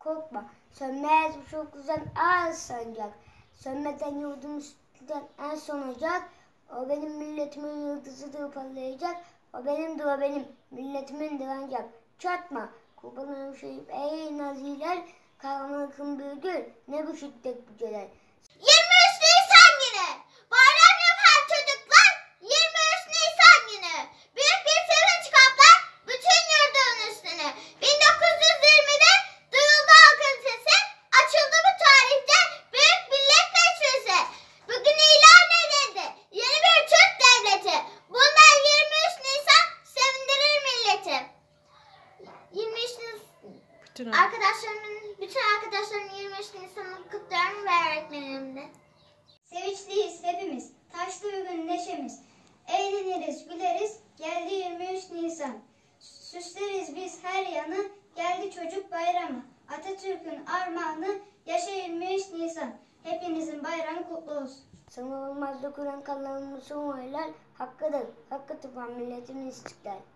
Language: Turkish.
korkma. Sönmez bu çok güzel ağır sancak. Sönmeden yurdum üstünden en son ocak. O benim milletimin yıldızıdır parlayacak. O benimdir o benim milletimindir ancak. Çatma kurban olayım şehip ey naziler. Karanlıkın bir gül ne bu şiddet bu celal. 23 Nisan günü bayram yapan çocuklar 23 Nisan günü büyük bir sevinç kaplar bütün yurdun üstünü. 1920'de duyuldu halkın sesi, açıldı bu tarihte büyük millet meclisi. Bugün ilan edildi yeni bir Türk devleti. Bundan 23 Nisan sevindirir milleti. 23 Nisan bütün arkadaşlarımın 23 Nisan'ı kutluyorum ve öğretmenimle. Sevinçliyiz hepimiz, taşlı bugün neşemiz. Eğleniriz, güleriz, geldi 23 Nisan. Süsleriz biz her yanı, geldi çocuk bayramı. Atatürk'ün armağanı, yaşa 23 Nisan. Hepinizin bayramı kutlu olsun. Sana olmaz dokunan kanlarımızın oylar, hakkıdır, hakkı tutan milletin istiklal.